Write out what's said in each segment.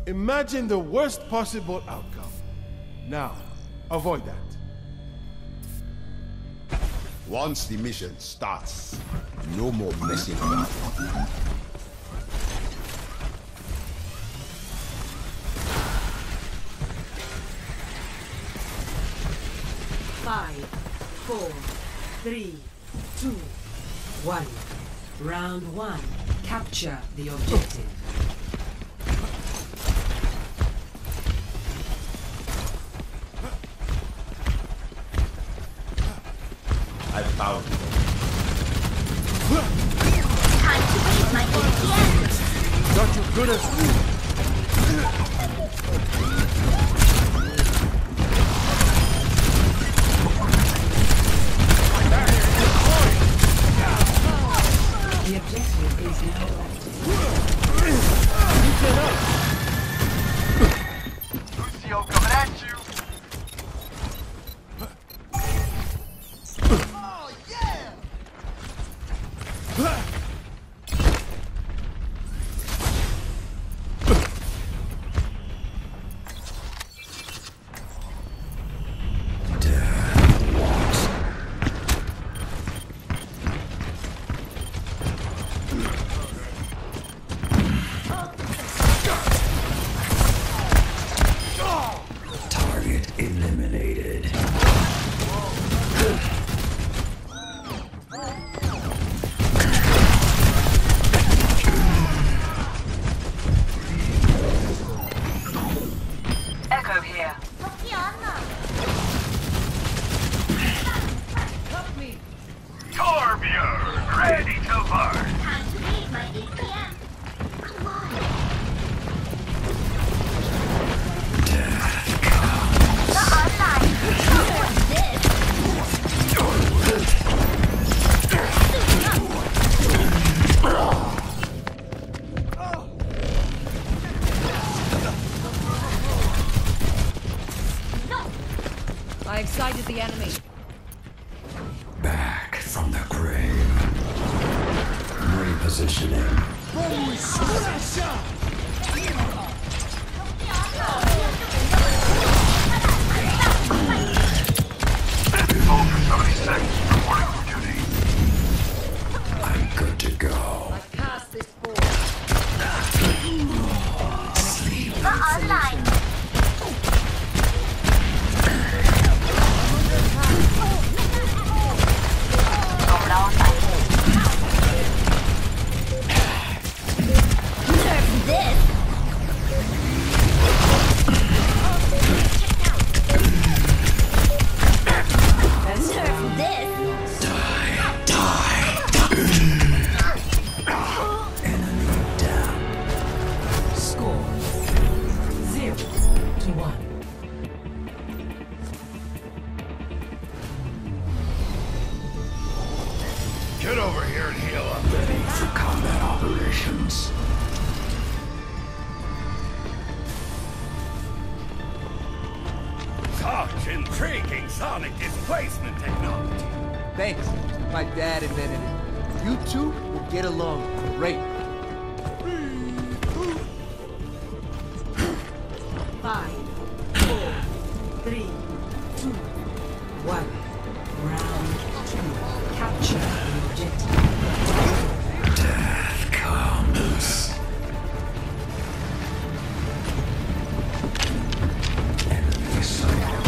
Imagine the worst possible outcome. Now, avoid that. Once the mission starts, no more messing around. 5, 4, 3, 2, 1. Round 1. Capture the objective. I found it. Time to raise my ATM! Got you good as new. The objective is now Lucio coming at you! Oh, yeah! Target eliminated. Echo here. Torbjorn, ready to burn! Time to raise my ATM! Come on! Not online! What's this? I excited the enemy. Back from the grave. Repositioning. Hold for 70 seconds, reporting for duty. I'm good to go. I've passed this board. Not online! Nerf this! Nerf this! Enemy down. Score 0 to 1. Get over here and heal up. Ready for combat operations. Such intriguing sonic displacement technology. Thanks. My dad invented it. You two will get along great. 5, 4, 3, 2, 1. Round 2. Capture the objective. Death comes. Enemy sighted.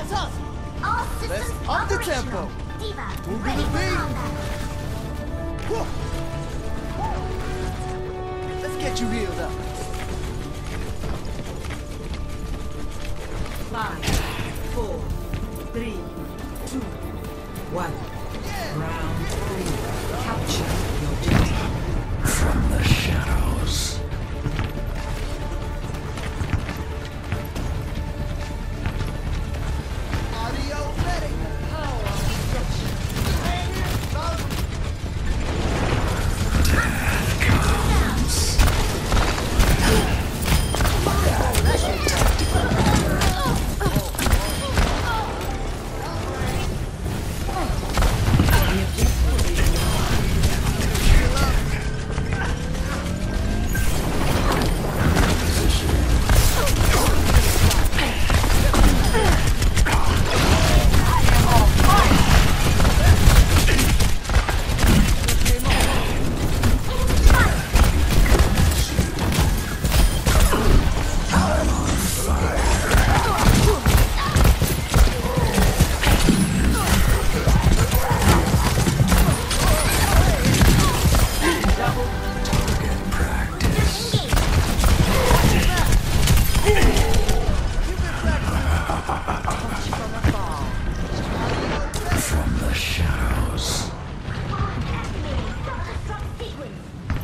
All systems Let's up the operational. tempo. Diva, Move to ready the for beat. combat. Let's get you healed up. 5, 4, 3, 2, 1. Round 3. Capture the objective. From the shadows. Audio ready. From the shadows. Self-destruct sequence.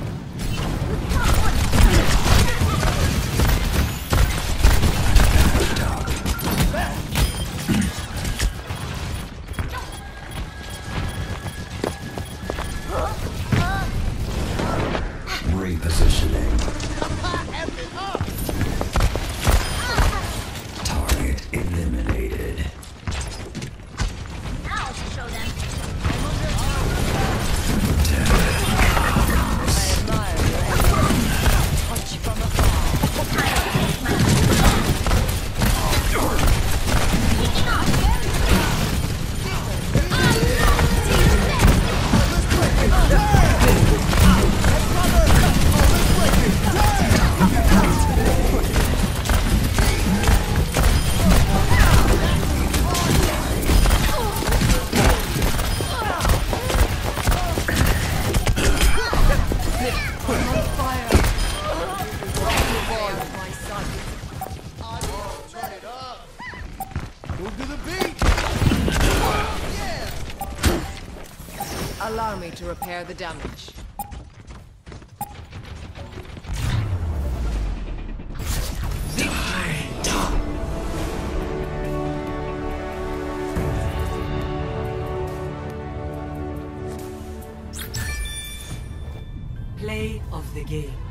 Repositioning. Target eliminated. I'll show them. Touch from afar. Move to the beat. Allow me to repair the damage. Play of the game.